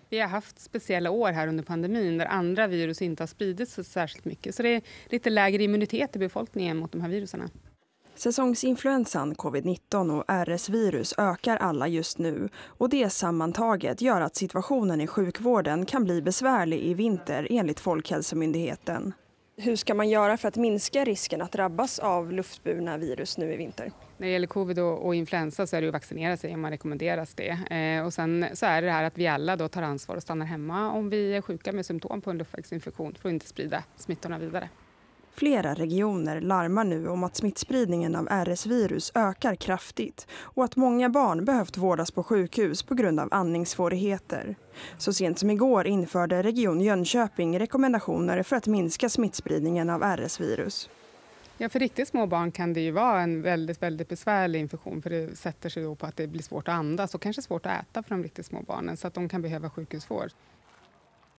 Vi har haft speciella år här under pandemin där andra virus inte har spridits så särskilt mycket. Så det är lite lägre immunitet i befolkningen mot de här viruserna. Säsongsinfluensan, covid-19 och RS-virus ökar alla just nu och det sammantaget gör att situationen i sjukvården kan bli besvärlig i vinter enligt Folkhälsomyndigheten. Hur ska man göra för att minska risken att drabbas av luftburna virus nu i vinter? När det gäller covid och influensa så är det att vaccinera sig om man rekommenderas det. Och sen så är det här att vi alla då tar ansvar och stannar hemma om vi är sjuka med symptom på en luftvägsinfektion för att inte sprida smittorna vidare. Flera regioner larmar nu om att smittspridningen av RS-virus ökar kraftigt och att många barn behövt vårdas på sjukhus på grund av andningssvårigheter. Så sent som igår införde Region Jönköping rekommendationer för att minska smittspridningen av RS-virus. Ja, för riktigt små barn kan det ju vara en väldigt besvärlig infektion för det sätter sig då på att det blir svårt att andas och kanske svårt att äta för de riktigt små barnen så att de kan behöva sjukhusvård.